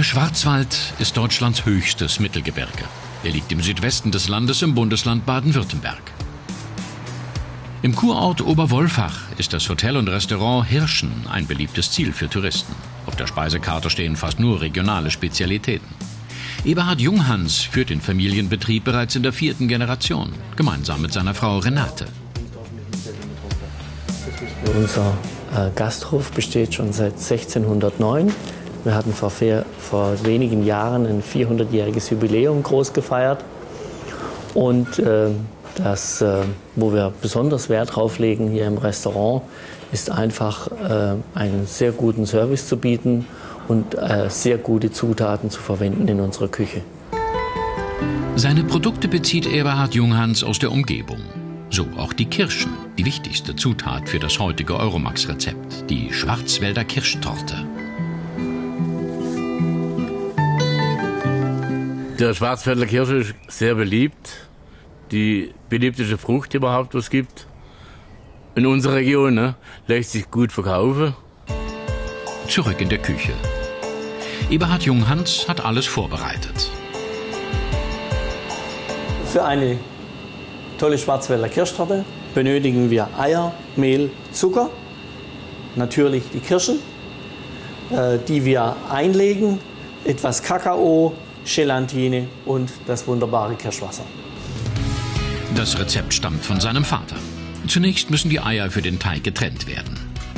Der Schwarzwald ist Deutschlands höchstes Mittelgebirge. Er liegt im Südwesten des Landes im Bundesland Baden-Württemberg. Im Kurort Oberwolfach ist das Hotel und Restaurant Hirschen ein beliebtes Ziel für Touristen. Auf der Speisekarte stehen fast nur regionale Spezialitäten. Eberhard Junghans führt den Familienbetrieb bereits in der 4. Generation, gemeinsam mit seiner Frau Renate. Unser Gasthof besteht schon seit 1609. Wir hatten vor wenigen Jahren ein 400-jähriges Jubiläum groß gefeiert. Und wo wir besonders Wert drauf legen hier im Restaurant, ist einfach einen sehr guten Service zu bieten und sehr gute Zutaten zu verwenden in unserer Küche. Seine Produkte bezieht Eberhard Junghans aus der Umgebung. So auch die Kirschen, die wichtigste Zutat für das heutige Euromax-Rezept, die Schwarzwälder Kirschtorte. Der Schwarzwälder Kirsche ist sehr beliebt. Die beliebteste Frucht überhaupt, was es gibt. In unserer Region, ne? Lässt sich gut verkaufen. Zurück in der Küche. Eberhard Junghans hat alles vorbereitet. Für eine tolle Schwarzwälder Kirschtorte benötigen wir Eier, Mehl, Zucker, natürlich die Kirschen, die wir einlegen, etwas Kakao, Gelatine und das wunderbare Kirschwasser. Das Rezept stammt von seinem Vater. Zunächst müssen die Eier für den Teig getrennt werden.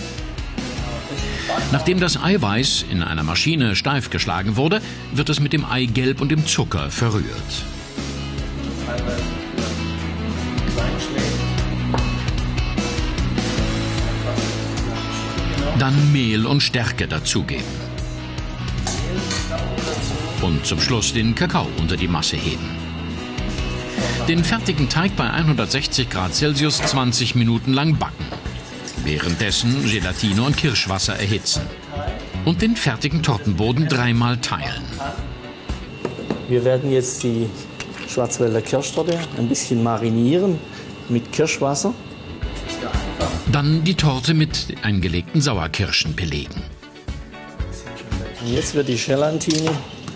Nachdem das Eiweiß in einer Maschine steif geschlagen wurde, wird es mit dem Eigelb und dem Zucker verrührt. Dann Mehl und Stärke dazugeben. Und zum Schluss den Kakao unter die Masse heben. Den fertigen Teig bei 160 Grad Celsius 20 Minuten lang backen. Währenddessen Gelatine und Kirschwasser erhitzen. Und den fertigen Tortenboden dreimal teilen. Wir werden jetzt die Schwarzwälder Kirschtorte ein bisschen marinieren mit Kirschwasser. Dann die Torte mit eingelegten Sauerkirschen belegen. Und jetzt wird die Gelatine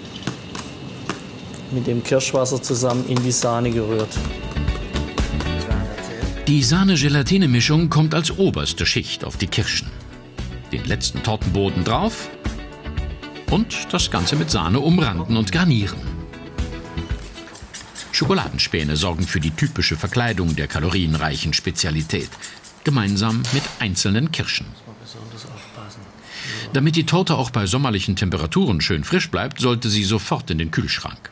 mit dem Kirschwasser zusammen in die Sahne gerührt. Die Sahne-Gelatine-Mischung kommt als oberste Schicht auf die Kirschen. Den letzten Tortenboden drauf und das Ganze mit Sahne umranden und garnieren. Schokoladenspäne sorgen für die typische Verkleidung der kalorienreichen Spezialität, gemeinsam mit einzelnen Kirschen. Damit die Torte auch bei sommerlichen Temperaturen schön frisch bleibt, sollte sie sofort in den Kühlschrank.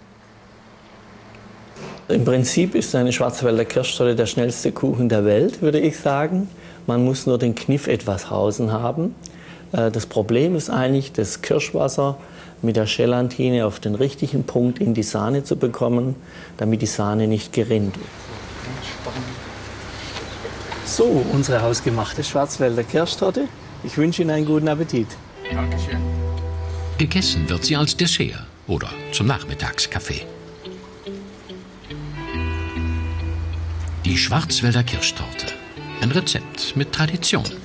Im Prinzip ist eine Schwarzwälder Kirschtorte der schnellste Kuchen der Welt, würde ich sagen. Man muss nur den Kniff etwas Hausen haben. Das Problem ist eigentlich, das Kirschwasser mit der Gelatine auf den richtigen Punkt in die Sahne zu bekommen, damit die Sahne nicht gerinnt. So, unsere hausgemachte Schwarzwälder Kirschtorte. Ich wünsche Ihnen einen guten Appetit. Dankeschön. Gegessen wird sie als Dessert oder zum Nachmittagskaffee. Die Schwarzwälder Kirschtorte. Ein Rezept mit Tradition.